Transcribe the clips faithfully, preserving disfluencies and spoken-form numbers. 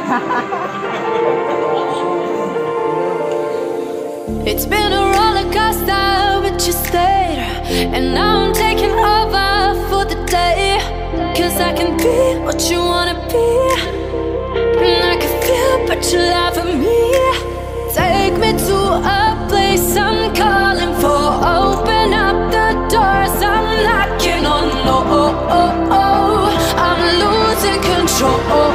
It's been a roller coaster, but you stayed. And now I'm taking over for the day. Cause I can be what you wanna be. And I can feel but you laugh at me. Take me to a place I'm calling for. Open up the doors, I'm knocking on. Oh, oh, oh, oh. I'm losing control.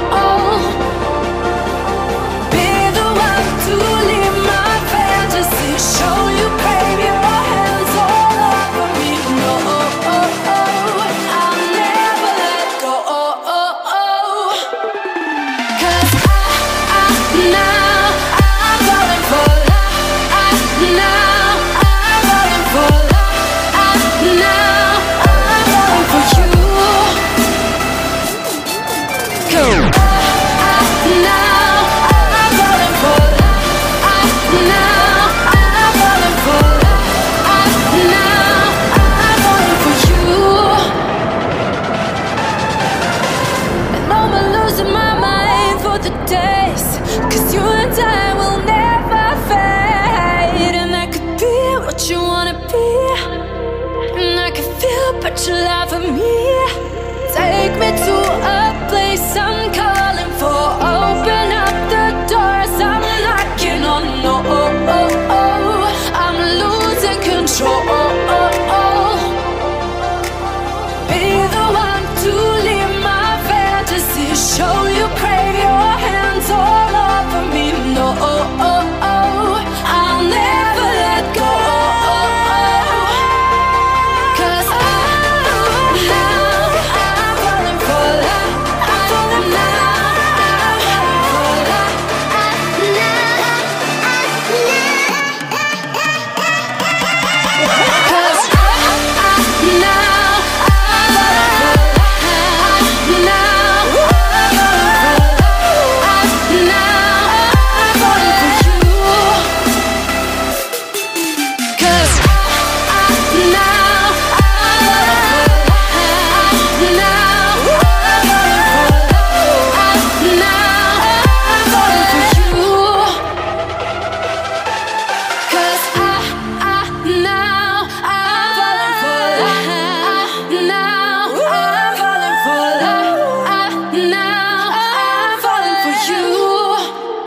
Be the one to leave my fantasy. Show you, baby, your hands all over me. No, oh, oh, oh. I'll never let go. Oh, oh, oh. Cause I, I, now I'm falling for love. I, now I'm falling for love. I, now I'm falling for you. Cool. I, now I'm falling for love. I, now I'm falling for love. I, now I'm falling for you. And I'm losing my mind for the days. Cause you and I will never fade. And I could be what you wanna be. And I can feel but you laugh at me. Take me to a place I'm calling